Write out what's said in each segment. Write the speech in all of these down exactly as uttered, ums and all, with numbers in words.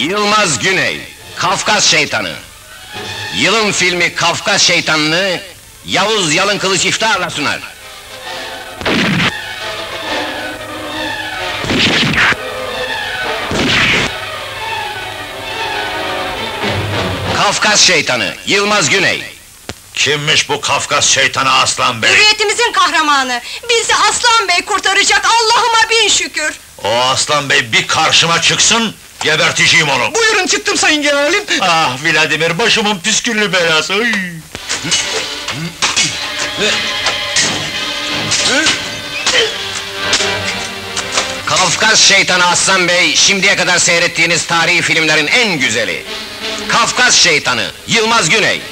Yılmaz Güney, Kafkas Şeytanı. Yılın filmi Kafkas Şeytanı'nı Yavuz Yalın Kılıç iftiharla sunar. Kafkas Şeytanı, Yılmaz Güney. Kimmiş bu Kafkas Şeytanı Aslan Bey? Hürriyetimizin kahramanı! Bizi Aslan Bey kurtaracak, Allah'ıma bin şükür! O Aslan Bey bir karşıma çıksın, geberteceğim onu! Buyurun, çıktım sayın generalim! Ah Vladimir, başımın püsküllü belası! Ay! Kafkas Şeytanı Aslan Bey, şimdiye kadar seyrettiğiniz tarihi filmlerin en güzeli. Kafkas Şeytanı, Yılmaz Güney.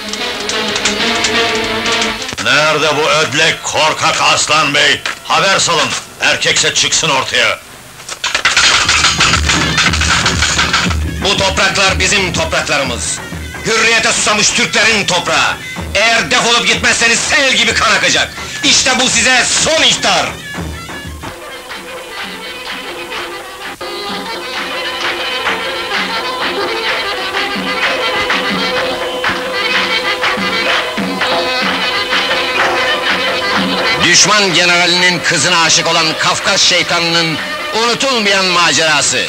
Nerede bu ödlek korkak Aslan Bey? Haber salın, erkekse çıksın ortaya! Bu topraklar bizim topraklarımız. Hürriyete susamış Türklerin toprağı. Eğer defolup gitmezseniz sel gibi kan akacak. İşte bu size son ihtar! Düşman generalinin kızına aşık olan Kafkas Şeytanı'nın unutulmayan macerası.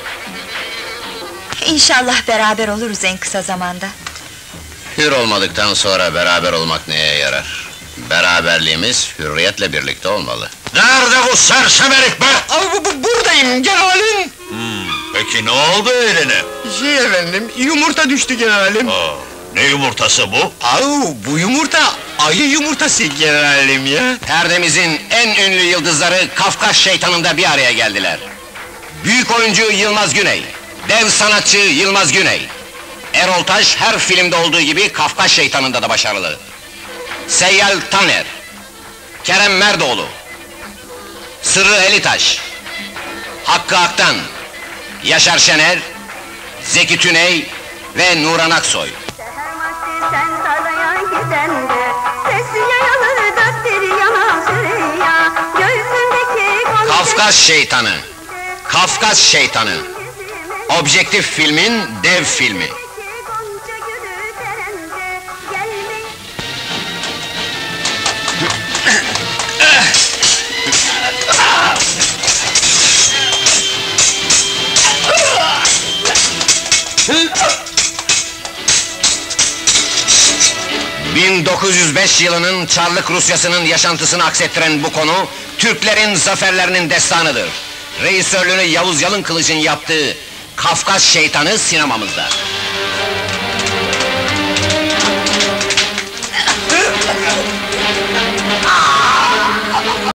İnşallah beraber oluruz en kısa zamanda. Hür olmadıktan sonra beraber olmak neye yarar? Beraberliğimiz hürriyetle birlikte olmalı. Nerede bu sersem herif be? Abi bu, bu, buradayım generalim! Hmm, peki ne oldu eline? Şey efendim, yumurta düştü generalim! Aa, ne yumurtası bu? Au, bu yumurta, ayı yumurtası generalim ya! Perdemizin en ünlü yıldızları Kafkas Şeytanı'nda bir araya geldiler. Büyük oyuncu Yılmaz Güney, dev sanatçı Yılmaz Güney. Erol Taş her filmde olduğu gibi Kafkas Şeytanı'nda da başarılı. Seyyal Taner, Kerem Merdoğlu, Sırrı Elitaş, Hakkı Aktan, Yaşar Şener, Zeki Tüney ve Nuran Aksoy. Sen saraya giden de sesi yayılır dört bir yana sürüya göğsündeki Kafkas Şeytanı, Kafkas Şeytanı. Objektif filmin dev filmi. gonca gülü terende gelmek bin dokuz yüz beş yılının Çarlık Rusyası'nın yaşantısını aksettiren bu konu, Türklerin zaferlerinin destanıdır. Reisörlüğünü Yavuz Yalın Kılıç'ın yaptığı Kafkas Şeytanı sinemamızda.